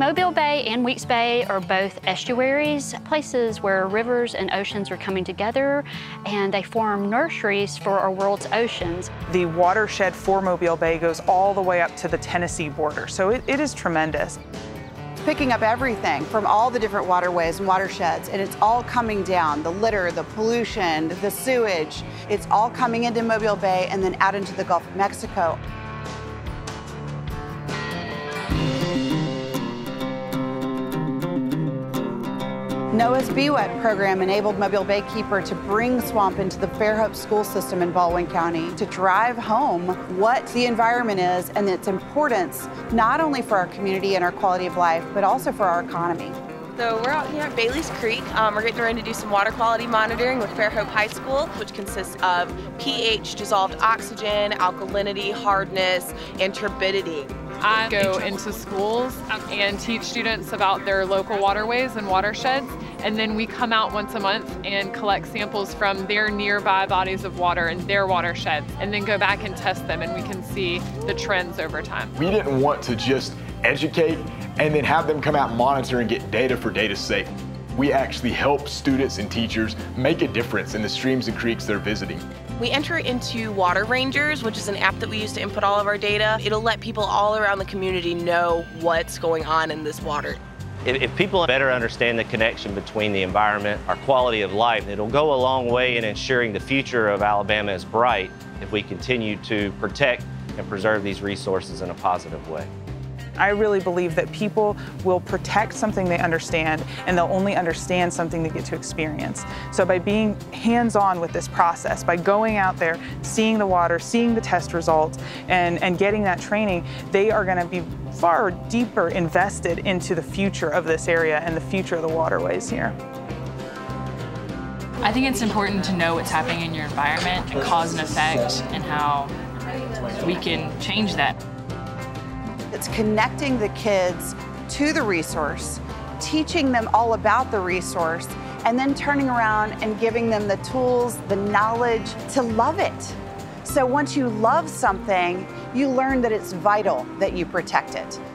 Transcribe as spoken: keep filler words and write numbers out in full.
Mobile Bay and Weeks Bay are both estuaries, places where rivers and oceans are coming together, and they form nurseries for our world's oceans. The watershed for Mobile Bay goes all the way up to the Tennessee border, so it, it is tremendous. Picking up everything from all the different waterways and watersheds, and it's all coming down. The litter, the pollution, the sewage, it's all coming into Mobile Bay and then out into the Gulf of Mexico. NOAA's B WET program enabled Mobile BayKeeper to bring swamp into the Fairhope school system in Baldwin County to drive home what the environment is and its importance, not only for our community and our quality of life, but also for our economy. So we're out here at Bailey's Creek. Um, we're getting ready to do some water quality monitoring with Fairhope High School, which consists of pH, dissolved oxygen, alkalinity, hardness, and turbidity. I go into schools and teach students about their local waterways and watersheds, and then we come out once a month and collect samples from their nearby bodies of water and their watersheds, and then go back and test them, and we can see the trends over time. We didn't want to just educate and then have them come out and monitor and get data for data's sake. We actually help students and teachers make a difference in the streams and creeks they're visiting. We enter into Water Rangers, which is an app that we use to input all of our data. It'll let people all around the community know what's going on in this water. If, if people better understand the connection between the environment, our quality of life, it'll go a long way in ensuring the future of Alabama is bright if we continue to protect and preserve these resources in a positive way. I really believe that people will protect something they understand, and they'll only understand something they get to experience. So by being hands-on with this process, by going out there, seeing the water, seeing the test results, and, and getting that training, they are going to be far deeper invested into the future of this area and the future of the waterways here. I think it's important to know what's happening in your environment and cause and effect, and how we can change that. It's connecting the kids to the resource, teaching them all about the resource, and then turning around and giving them the tools, the knowledge to love it. So once you love something, you learn that it's vital that you protect it.